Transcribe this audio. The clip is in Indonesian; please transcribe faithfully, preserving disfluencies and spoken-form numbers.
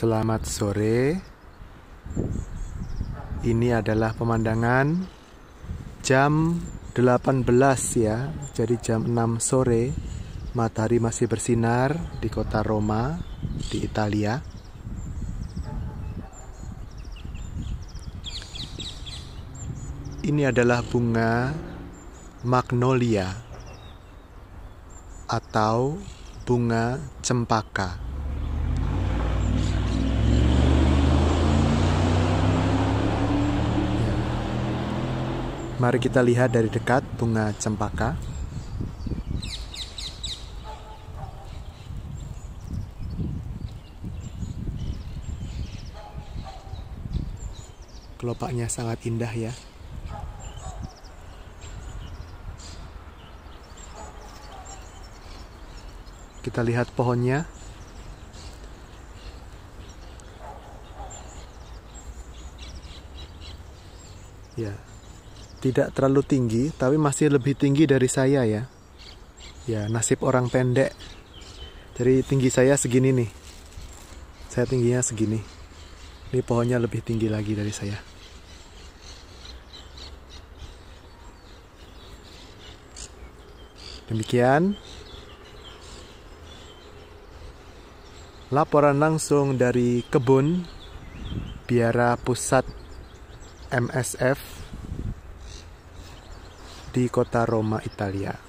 Selamat sore. Ini adalah pemandangan jam delapan belas ya. Jadi jam enam sore matahari masih bersinar di kota Roma di Italia. Ini adalah bunga magnolia atau bunga cempaka. Mari kita lihat dari dekat bunga cempaka. Kelopaknya sangat indah ya. Kita lihat pohonnya. Ya. Tidak terlalu tinggi, tapi masih lebih tinggi dari saya ya. Ya, nasib orang pendek. Jadi tinggi saya segini nih. Saya tingginya segini. Ini pohonnya lebih tinggi lagi dari saya. Demikian laporan langsung dari kebun biara pusat M S F di kota Roma, Italia.